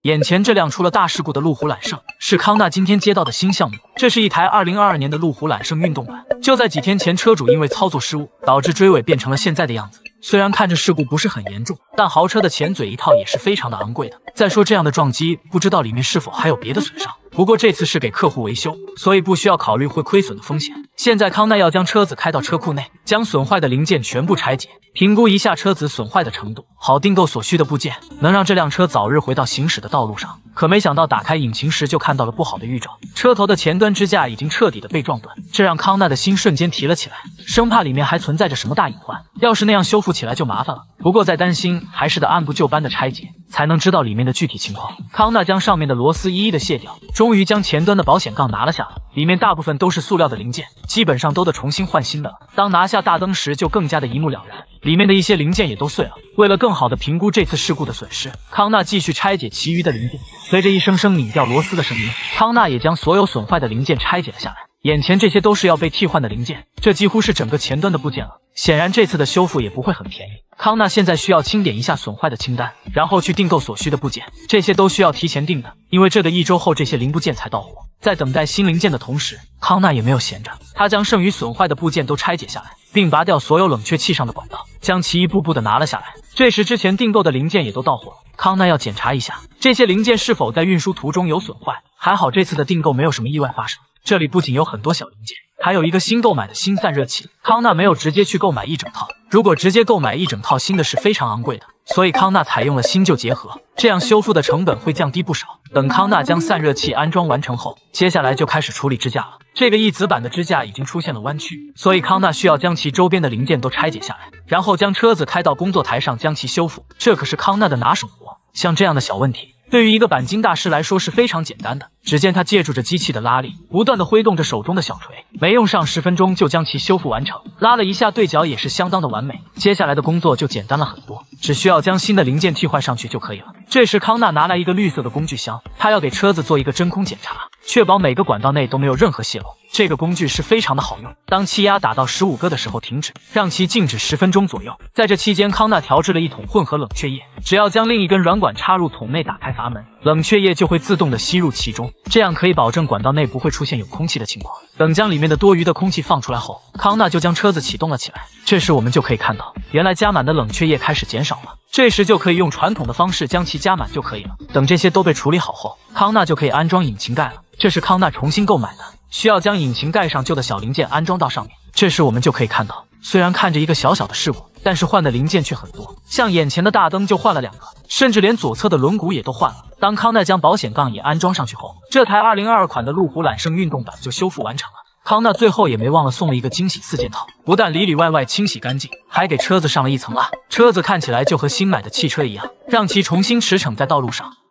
眼前这辆出了大事故的路虎揽胜，是康纳今天接到的新项目。这是一台2022年的路虎揽胜运动版。就在几天前，车主因为操作失误，导致追尾变成了现在的样子。虽然看着事故不是很严重，但豪车的前嘴一套也是非常的昂贵的。再说这样的撞击，不知道里面是否还有别的损伤。不过这次是给客户维修，所以不需要考虑会亏损的风险。现在康纳要将车子开到车库内，将损坏的零件全部拆解，评估一下车子损坏的程度，好订购所需的部件，能让这辆车早日回到行驶的道路上。可没想到打开引擎时就看到了不好的预兆，车头的前端支架已经彻底的被撞断，这让康纳的心瞬间提了起来，生怕里面还存在着什么大隐患，要是那样修复起来就麻烦了。不过再担心还是得按部就班的拆解，才能知道里面的具体情况。康纳将上面的螺丝一一的卸掉，终于将前端的保险杠拿了下来，里面大部分都是塑料的零件，基本上都得重新换新的了。当拿下大灯时就更加的一目了然，里面的一些零件也都碎了。为了更好的评估这次事故的损失，康纳继续拆解其余的零件。随着一声声拧掉螺丝的声音，康纳也将所有损坏的零件拆解了下来。眼前这些都是要被替换的零件，这几乎是整个前端的部件了。显然这次的修复也不会很便宜。康纳现在需要清点一下损坏的清单，然后去订购所需的部件，这些都需要提前订的，因为这个1周后这些零部件才到货。在等待新零件的同时，康纳也没有闲着，他将剩余损坏的部件都拆解下来，并拔掉所有冷却器上的管道，将其一步步的拿了下来。这时之前订购的零件也都到货了，康纳要检查一下这些零件是否在运输途中有损坏。还好这次的订购没有什么意外发生，这里不仅有很多小零件，还有一个新购买的新散热器。康纳没有直接去购买一整套，如果直接购买一整套新的是非常昂贵的，所以康纳采用了新旧结合，这样修复的成本会降低不少。等康纳将散热器安装完成后，接下来就开始处理支架了。这个翼子板的支架已经出现了弯曲，所以康纳需要将其周边的零件都拆解下来，然后将车子开到工作台上将其修复。这可是康纳的拿手活，像这样的小问题对于一个钣金大师来说是非常简单的。只见他借助着机器的拉力，不断的挥动着手中的小锤，没用上10分钟就将其修复完成。拉了一下对角也是相当的完美，接下来的工作就简单了很多，只需要将新的零件替换上去就可以了。这时康纳拿来一个绿色的工具箱，他要给车子做一个真空检查，确保每个管道内都没有任何泄漏。这个工具是非常的好用，当气压打到15个的时候停止，让其静止10分钟左右。在这期间，康纳调制了一桶混合冷却液，只要将另一根软管插入桶内，打开阀门，冷却液就会自动的吸入其中，这样可以保证管道内不会出现有空气的情况。等将里面的多余的空气放出来后，康纳就将车子启动了起来。这时我们就可以看到，原来加满的冷却液开始减少了，这时就可以用传统的方式将其加满就可以了。等这些都被处理好后，康纳就可以安装引擎盖了。这是康纳重新购买的，需要将引擎盖上旧的小零件安装到上面。这时我们就可以看到，虽然看着一个小小的事故，但是换的零件却很多，像眼前的大灯就换了2个，甚至连左侧的轮毂也都换了。当康纳将保险杠也安装上去后，这台2022款的路虎揽胜运动版就修复完成了。康纳最后也没忘了送了一个惊喜4件套，不但里里外外清洗干净，还给车子上了一层蜡，车子看起来就和新买的汽车一样，让其重新驰骋在道路上。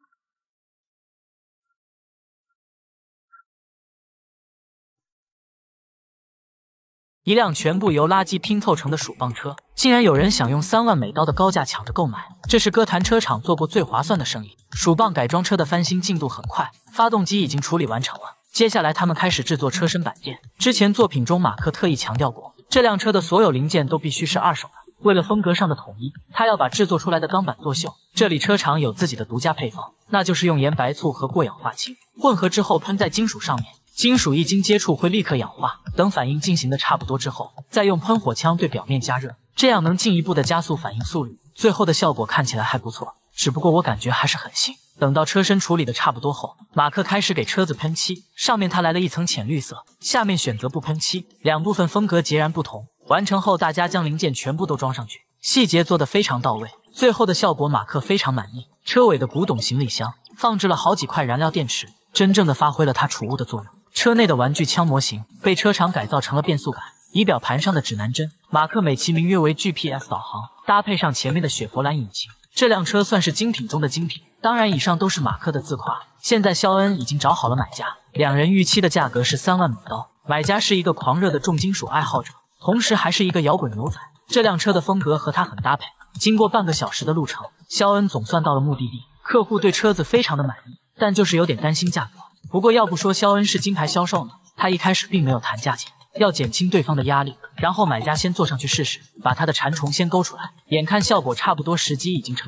一辆全部由垃圾拼凑成的鼠棒车，竟然有人想用3万美刀的高价抢着购买，这是歌坛车厂做过最划算的生意。鼠棒改装车的翻新进度很快，发动机已经处理完成了，接下来他们开始制作车身板件。之前作品中马克特意强调过，这辆车的所有零件都必须是二手的，为了风格上的统一，他要把制作出来的钢板作锈。这里车厂有自己的独家配方，那就是用盐白醋和过氧化氢混合之后喷在金属上面，金属一经接触会立刻氧化，等反应进行的差不多之后，再用喷火枪对表面加热，这样能进一步的加速反应速率。最后的效果看起来还不错，只不过我感觉还是很新。等到车身处理的差不多后，马克开始给车子喷漆，上面他来了一层浅绿色，下面选择不喷漆，两部分风格截然不同。完成后，大家将零件全部都装上去，细节做得非常到位，最后的效果马克非常满意。车尾的古董行李箱放置了好几块燃料电池，真正的发挥了它储物的作用。车内的玩具枪模型被车厂改造成了变速杆，仪表盘上的指南针马克美其名曰为 GPS 导航，搭配上前面的雪佛兰引擎，这辆车算是精品中的精品。当然以上都是马克的自夸，现在肖恩已经找好了买家，两人预期的价格是3万美刀。买家是一个狂热的重金属爱好者，同时还是一个摇滚牛仔，这辆车的风格和他很搭配。经过半个小时的路程，肖恩总算到了目的地，客户对车子非常的满意，但就是有点担心价格。不过要不说肖恩是金牌销售呢，他一开始并没有谈价钱，要减轻对方的压力。然后买家先坐上去试试，把他的馋虫先勾出来，眼看效果差不多，时机已经成熟，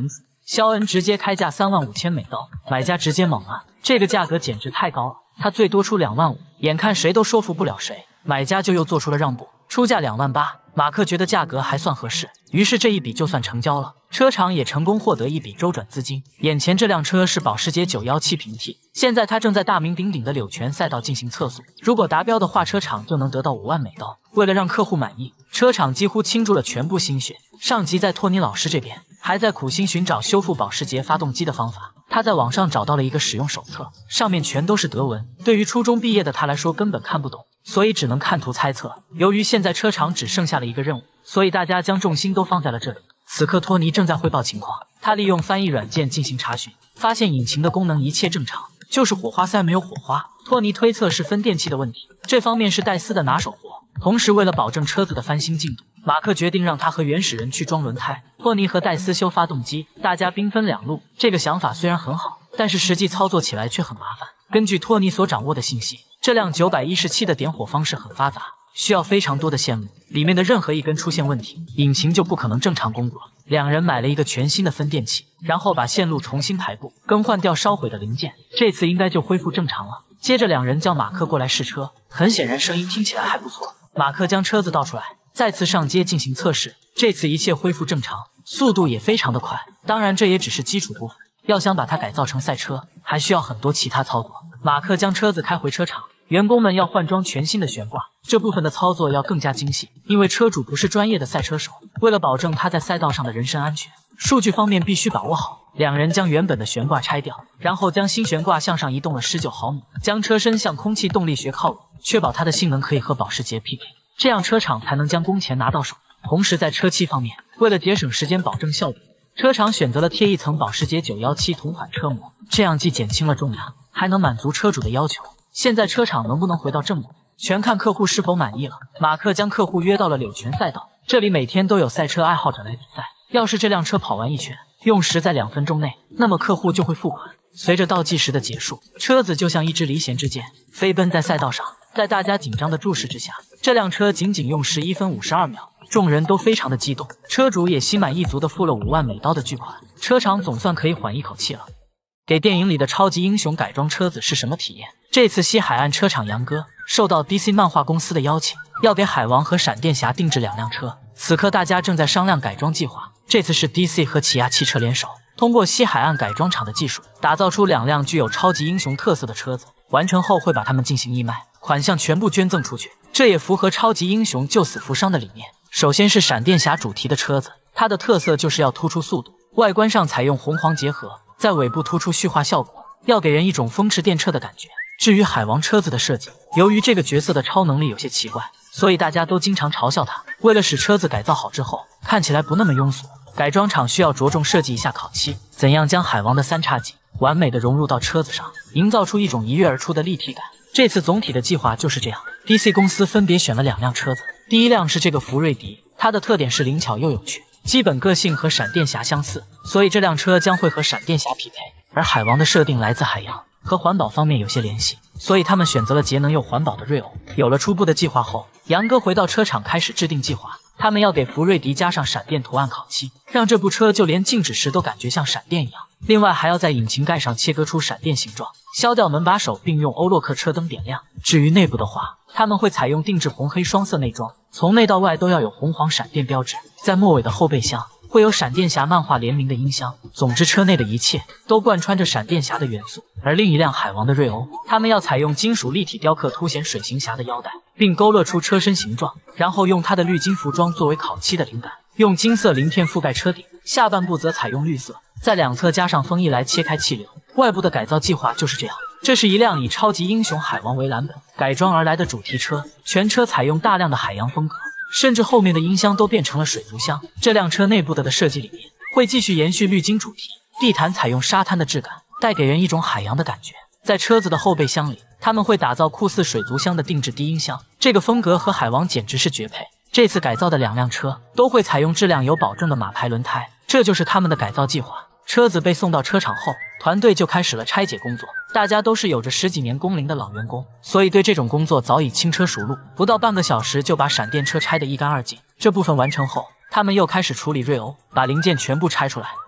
肖恩直接开价35000美刀，买家直接猛了，这个价格简直太高了，他最多出25000，眼看谁都说服不了谁，买家就又做出了让步，出价28000。马克觉得价格还算合适，于是这一笔就算成交了。车厂也成功获得一笔周转资金。眼前这辆车是保时捷917平替，现在它正在大名鼎鼎的柳泉赛道进行测速，如果达标的话，车厂就能得到5万美刀。为了让客户满意，车厂几乎倾注了全部心血。上集在托尼老师这边还在苦心寻找修复保时捷发动机的方法，他在网上找到了一个使用手册，上面全都是德文，对于初中毕业的他来说根本看不懂，所以只能看图猜测。由于现在车厂只剩下了一个任务，所以大家将重心都放在了这里。此刻托尼正在汇报情况，他利用翻译软件进行查询，发现引擎的功能一切正常，就是火花塞没有火花。托尼推测是分电器的问题，这方面是戴斯的拿手活。同时为了保证车子的翻新进度，马克决定让他和原始人去装轮胎，托尼和戴斯修发动机，大家兵分两路。这个想法虽然很好，但是实际操作起来却很麻烦。根据托尼所掌握的信息，这辆917的点火方式很发杂，需要非常多的线路，里面的任何一根出现问题，引擎就不可能正常工作。两人买了一个全新的分电器，然后把线路重新排布，更换掉烧毁的零件，这次应该就恢复正常了。接着两人叫马克过来试车，很显然声音听起来还不错。马克将车子倒出来，再次上街进行测试，这次一切恢复正常，速度也非常的快。当然这也只是基础部分，要想把它改造成赛车，还需要很多其他操作。马克将车子开回车厂，员工们要换装全新的悬挂，这部分的操作要更加精细，因为车主不是专业的赛车手，为了保证他在赛道上的人身安全，数据方面必须把握好。两人将原本的悬挂拆掉，然后将新悬挂向上移动了19毫米，将车身向空气动力学靠拢，确保它的性能可以和保时捷 PK， 这样车厂才能将工钱拿到手。同时在车漆方面，为了节省时间保证效率，车厂选择了贴一层保时捷917同款车膜，这样既减轻了重量，还能满足车主的要求。现在车厂能不能回到正轨，全看客户是否满意了。马克将客户约到了柳泉赛道，这里每天都有赛车爱好者来比赛，要是这辆车跑完一圈，用时在2分钟内，那么客户就会付款。随着倒计时的结束，车子就像一支离弦之箭，飞奔在赛道上。在大家紧张的注视之下，这辆车仅用11分52秒，众人都非常的激动，车主也心满意足的付了5万美刀的巨款，车厂总算可以缓一口气了。给电影里的超级英雄改装车子是什么体验？这次西海岸车厂杨哥受到 DC 漫画公司的邀请，要给海王和闪电侠定制2辆车。此刻大家正在商量改装计划，这次是 DC 和起亚汽车联手，通过西海岸改装厂的技术，打造出2辆具有超级英雄特色的车子。完成后会把它们进行义卖，款项全部捐赠出去，这也符合超级英雄救死扶伤的理念。首先是闪电侠主题的车子，它的特色就是要突出速度，外观上采用红黄结合，在尾部突出虚化效果，要给人一种风驰电掣的感觉。至于海王车子的设计，由于这个角色的超能力有些奇怪，所以大家都经常嘲笑他。为了使车子改造好之后看起来不那么庸俗，改装厂需要着重设计一下烤漆，怎样将海王的3叉戟完美的融入到车子上，营造出一种一跃而出的立体感。这次总体的计划就是这样。DC 公司分别选了2辆车子，第一辆是这个福瑞迪，它的特点是灵巧又有趣，基本个性和闪电侠相似，所以这辆车将会和闪电侠匹配。而海王的设定来自海洋，和环保方面有些联系，所以他们选择了节能又环保的瑞欧。有了初步的计划后，杨哥回到车厂开始制定计划。他们要给福瑞迪加上闪电图案烤漆，让这部车就连静止时都感觉像闪电一样。另外还要在引擎盖上切割出闪电形状，削掉门把手，并用欧洛克车灯点亮。至于内部的话，他们会采用定制红黑双色内装，从内到外都要有红黄闪电标志。在末尾的后备箱会有闪电侠漫画联名的音箱。总之车内的一切都贯穿着闪电侠的元素。而另一辆海王的瑞欧，他们要采用金属立体雕刻凸显水行侠的腰带，并勾勒出车身形状，然后用它的绿金服装作为烤漆的灵感，用金色鳞片覆盖车顶，下半部则采用绿色，在两侧加上风翼来切开气流。外部的改造计划就是这样。这是一辆以超级英雄海王为蓝本改装而来的主题车，全车采用大量的海洋风格，甚至后面的音箱都变成了水族箱。这辆车内部的设计理念会继续延续绿金主题，地毯采用沙滩的质感，带给人一种海洋的感觉。在车子的后备箱里，他们会打造酷似水族箱的定制低音箱，这个风格和海王简直是绝配。这次改造的2辆车都会采用质量有保证的马牌轮胎，这就是他们的改造计划。车子被送到车厂后，团队就开始了拆解工作。大家都是有着10几年工龄的老员工，所以对这种工作早已轻车熟路，不到半个小时就把闪电车拆得一干二净。这部分完成后，他们又开始处理瑞欧，把零件全部拆出来，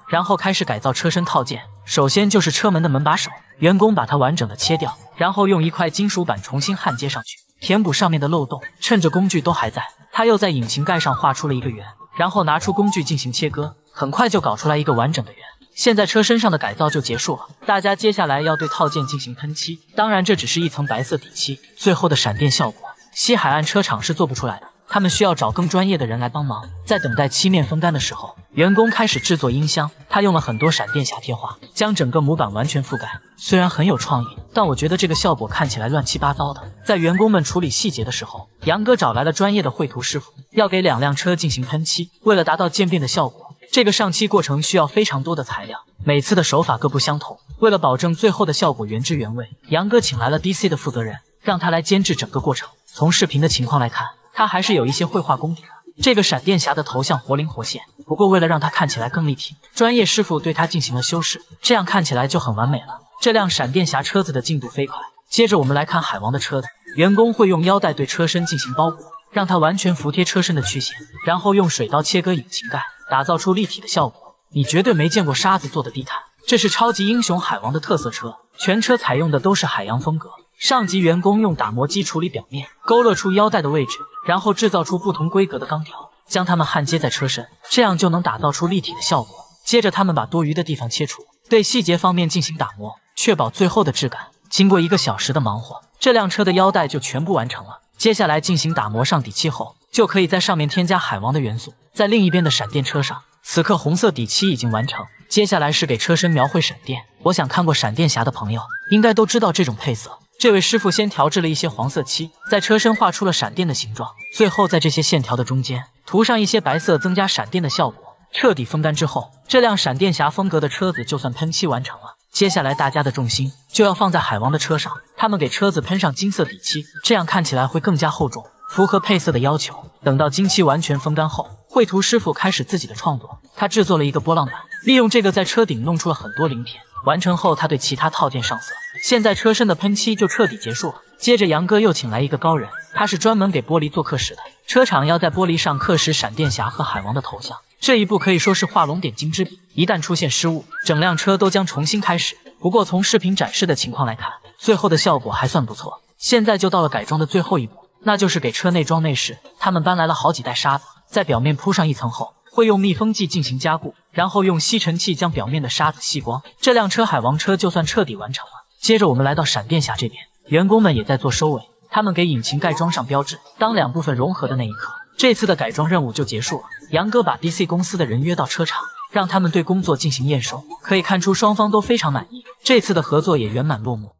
然后开始改造车身套件。首先就是车门的门把手，员工把它完整的切掉，然后用一块金属板重新焊接上去，填补上面的漏洞。趁着工具都还在，他又在引擎盖上画出了一个圆，然后拿出工具进行切割，很快就搞出来一个完整的圆。现在车身上的改造就结束了，大家接下来要对套件进行喷漆，当然这只是一层白色底漆，最后的闪电效果，西海岸车厂是做不出来的。他们需要找更专业的人来帮忙。在等待漆面风干的时候，员工开始制作音箱。他用了很多闪电侠贴画，将整个模板完全覆盖。虽然很有创意，但我觉得这个效果看起来乱七八糟的。在员工们处理细节的时候，杨哥找来了专业的绘图师傅，要给2辆车进行喷漆。为了达到渐变的效果，这个上漆过程需要非常多的材料，每次的手法各不相同。为了保证最后的效果原汁原味，杨哥请来了 DC 的负责人，让他来监制整个过程。从视频的情况来看，他还是有一些绘画功底的。这个闪电侠的头像活灵活现，不过为了让它看起来更立体，专业师傅对它进行了修饰，这样看起来就很完美了。这辆闪电侠车子的进度飞快。接着我们来看海王的车子，员工会用腰带对车身进行包裹，让它完全服贴车身的曲线，然后用水刀切割引擎盖，打造出立体的效果。你绝对没见过沙子做的地毯，这是超级英雄海王的特色车，全车采用的都是海洋风格。上级员工用打磨机处理表面，勾勒出腰带的位置，然后制造出不同规格的钢条，将它们焊接在车身，这样就能打造出立体的效果。接着他们把多余的地方切除，对细节方面进行打磨，确保最后的质感。经过1个小时的忙活，这辆车的腰带就全部完成了。接下来进行打磨上底漆后，就可以在上面添加海王的元素。在另一边的闪电车上，此刻红色底漆已经完成，接下来是给车身描绘闪电。我想看过闪电侠的朋友应该都知道这种配色。这位师傅先调制了一些黄色漆，在车身画出了闪电的形状，最后在这些线条的中间涂上一些白色，增加闪电的效果。彻底风干之后，这辆闪电侠风格的车子就算喷漆完成了。接下来大家的重心就要放在海王的车上，他们给车子喷上金色底漆，这样看起来会更加厚重，符合配色的要求。等到金漆完全风干后，绘图师傅开始自己的创作，他制作了一个波浪板，利用这个在车顶弄出了很多鳞片。完成后，他对其他套件上色。现在车身的喷漆就彻底结束了。接着杨哥又请来一个高人，他是专门给玻璃做刻蚀的。车厂要在玻璃上刻蚀闪电侠和海王的头像，这一步可以说是画龙点睛之笔。一旦出现失误，整辆车都将重新开始。不过从视频展示的情况来看，最后的效果还算不错。现在就到了改装的最后一步，那就是给车内装内饰。他们搬来了好几袋沙子，在表面铺上一层后，会用密封剂进行加固，然后用吸尘器将表面的沙子吸光。这辆车海王车就算彻底完成了。接着我们来到闪电侠这边，员工们也在做收尾，他们给引擎盖装上标志。当2部分融合的那一刻，这次的改装任务就结束了。杨哥把 DC 公司的人约到车厂，让他们对工作进行验收。可以看出双方都非常满意，这次的合作也圆满落幕。